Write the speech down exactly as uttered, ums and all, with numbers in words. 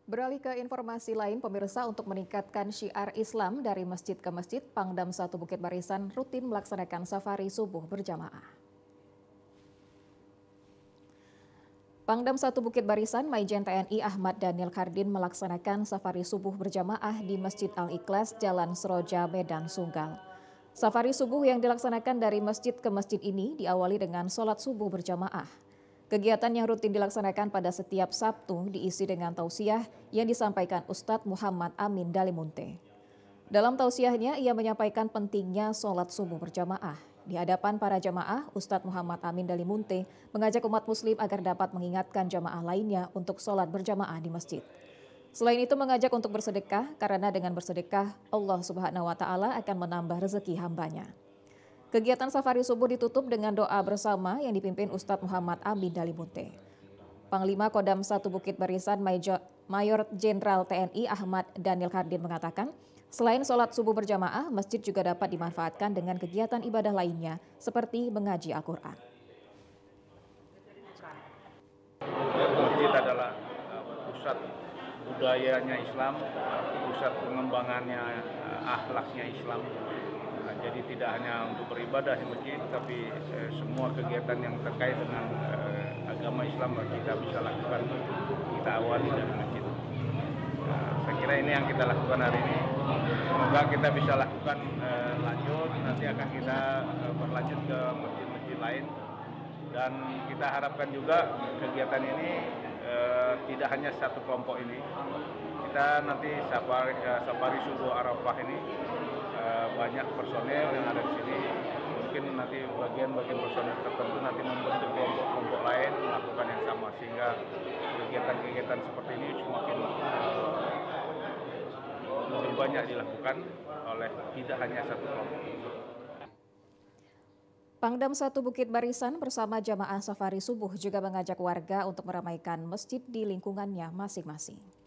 Beralih ke informasi lain, pemirsa, untuk meningkatkan syiar Islam dari masjid ke masjid, Pangdam satu Bukit Barisan rutin melaksanakan safari subuh berjamaah. Pangdam satu Bukit Barisan Maijen T N I Ahmad Daniel Khardin melaksanakan safari subuh berjamaah di Masjid Al-Ikhlas, Jalan Seroja, Medan Sunggal. Safari subuh yang dilaksanakan dari masjid ke masjid ini diawali dengan sholat subuh berjamaah. Kegiatan yang rutin dilaksanakan pada setiap Sabtu diisi dengan tausiah yang disampaikan Ustadz Muhammad Amin Dalimunte. Dalam tausiahnya, ia menyampaikan pentingnya sholat subuh berjamaah. Di hadapan para jamaah, Ustadz Muhammad Amin Dalimunte mengajak umat muslim agar dapat mengingatkan jamaah lainnya untuk sholat berjamaah di masjid. Selain itu mengajak untuk bersedekah, karena dengan bersedekah, Allah Subhanahu wa Ta'ala akan menambah rezeki hambanya. Kegiatan safari subuh ditutup dengan doa bersama yang dipimpin Ustadz Muhammad Amin Dalimunte. Panglima Kodam satu Bukit Barisan Mayor Jenderal T N I Ahmad Daniel Khardin mengatakan, selain sholat subuh berjamaah, masjid juga dapat dimanfaatkan dengan kegiatan ibadah lainnya seperti mengaji Al-Quran. Masjid adalah pusat budayanya Islam, pusat pengembangannya akhlaknya Islam. Jadi tidak hanya untuk beribadah di masjid, tapi eh, semua kegiatan yang terkait dengan eh, agama Islam kita bisa lakukan, kita awali dari masjid. Nah, saya kira ini yang kita lakukan hari ini. Semoga kita bisa lakukan eh, lanjut, nanti akan kita eh, berlanjut ke masjid-masjid lain. Dan kita harapkan juga kegiatan ini eh, tidak hanya satu kelompok ini. Kita nanti safari, eh, safari subuh Arafah ini banyak personel yang ada di sini, mungkin nanti bagian-bagian personel tertentu nanti membentuk kelompok-kelompok lain melakukan yang sama, sehingga kegiatan-kegiatan seperti ini semakin uh, lebih banyak dilakukan oleh tidak hanya satu kelompok. Pangdam satu Bukit Barisan bersama jamaah safari subuh juga mengajak warga untuk meramaikan masjid di lingkungannya masing-masing.